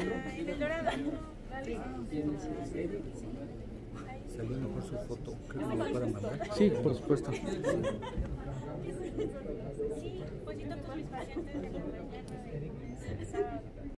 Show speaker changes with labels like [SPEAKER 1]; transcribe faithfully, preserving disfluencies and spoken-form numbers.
[SPEAKER 1] En el dorado.
[SPEAKER 2] Salió mejor su foto. Creo que me para mandar.
[SPEAKER 3] Sí, por supuesto.
[SPEAKER 1] Sí, pues si todos mis pacientes de la mañana de sábado.